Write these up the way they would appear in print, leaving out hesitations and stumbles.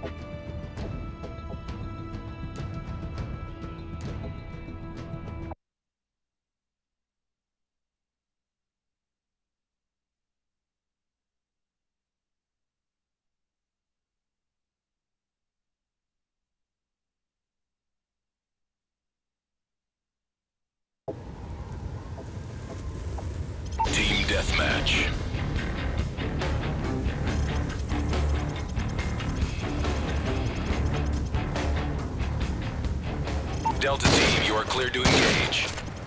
Team Deathmatch. Delta Team, you are clear to engage.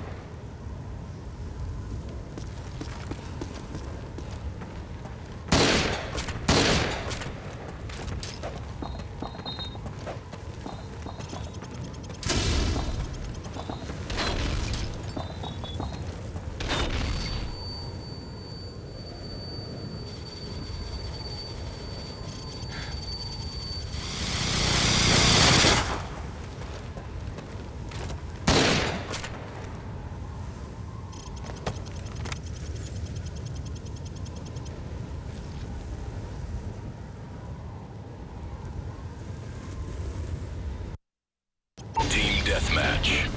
Deathmatch.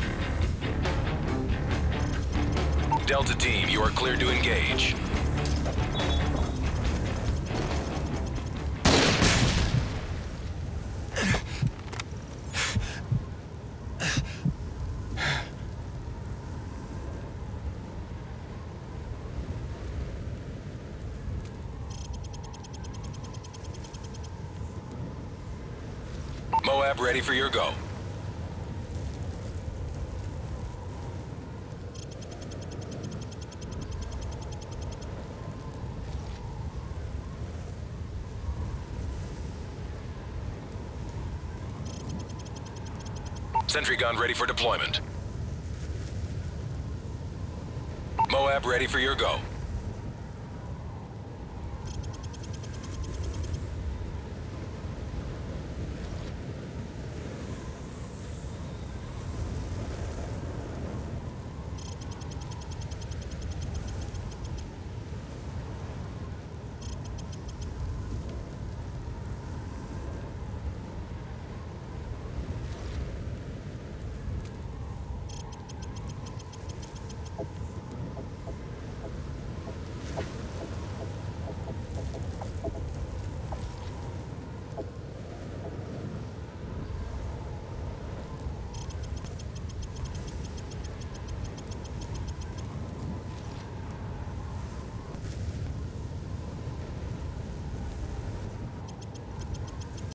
Delta Team, you are clear to engage. Moab ready for your go. Sentry gun ready for deployment. Moab ready for your go.